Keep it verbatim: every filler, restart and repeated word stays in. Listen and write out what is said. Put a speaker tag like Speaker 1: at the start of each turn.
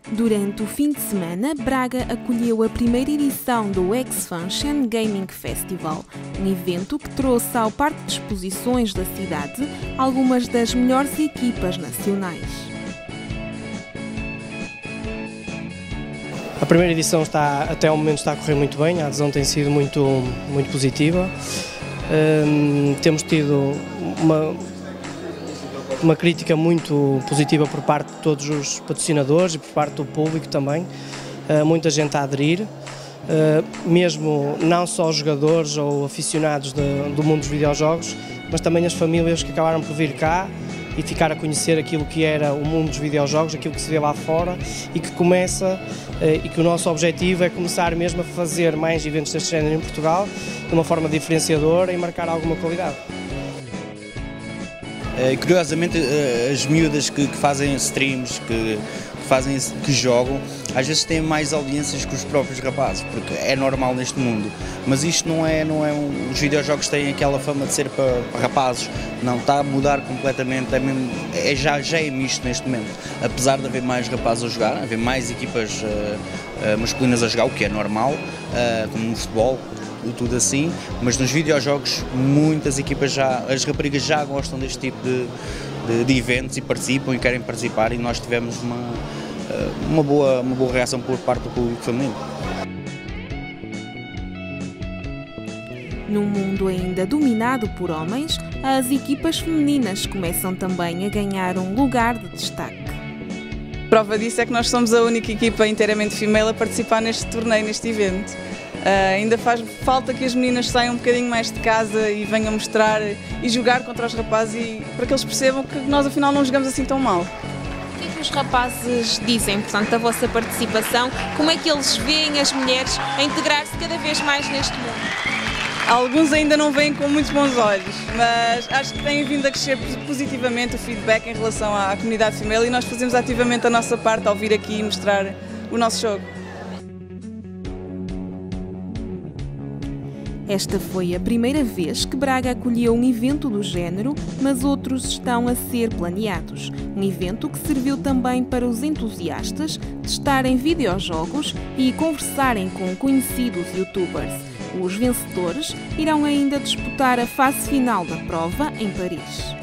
Speaker 1: Durante o fim de semana, Braga acolheu a primeira edição do Expansion Gaming Festival, um evento que trouxe ao parque de exposições da cidade algumas das melhores equipas nacionais.
Speaker 2: A primeira edição está, até ao momento está a correr muito bem, a adesão tem sido muito, muito positiva. Um, temos tido uma, uma crítica muito positiva por parte de todos os patrocinadores e por parte do público também, uh, muita gente a aderir, uh, mesmo não só os jogadores ou aficionados de, do mundo dos videojogos, mas também as famílias que acabaram por vir cá e ficar a conhecer aquilo que era o mundo dos videojogos, aquilo que se vê lá fora e que começa, e que o nosso objetivo é começar mesmo a fazer mais eventos deste género em Portugal, de uma forma diferenciadora e marcar alguma qualidade.
Speaker 3: Curiosamente, as miúdas que, que fazem streams, que, que, fazem, que jogam, às vezes têm mais audiências que os próprios rapazes, porque é normal neste mundo. Mas isto não é, não é um, os videojogos têm aquela fama de ser para, para rapazes, não, está a mudar completamente, é mesmo, é, já, já é misto neste momento. Apesar de haver mais rapazes a jogar, haver mais equipas uh, uh, masculinas a jogar, o que é normal, uh, como no futebol, tudo assim, mas nos videojogos muitas equipas já, as raparigas já gostam deste tipo de, de, de eventos e participam e querem participar, e nós tivemos uma, uma, boa, uma boa reação por parte do público feminino.
Speaker 1: Num mundo ainda dominado por homens, as equipas femininas começam também a ganhar um lugar de destaque.
Speaker 4: Prova disso é que nós somos a única equipa inteiramente female a participar neste torneio, neste evento. Uh, ainda faz falta que as meninas saiam um bocadinho mais de casa e venham mostrar e jogar contra os rapazes, e, para que eles percebam que nós afinal não jogamos assim tão mal.
Speaker 5: O que é que os rapazes dizem, portanto, da vossa participação? Como é que eles veem as mulheres a integrar-se cada vez mais neste mundo?
Speaker 4: Alguns ainda não veem com muitos bons olhos, mas acho que tem vindo a crescer positivamente o feedback em relação à comunidade female, e nós fazemos ativamente a nossa parte ao vir aqui e mostrar o nosso jogo.
Speaker 1: Esta foi a primeira vez que Braga acolheu um evento do género, mas outros estão a ser planeados. Um evento que serviu também para os entusiastas testarem videojogos e conversarem com conhecidos youtubers. Os vencedores irão ainda disputar a fase final da prova em Paris.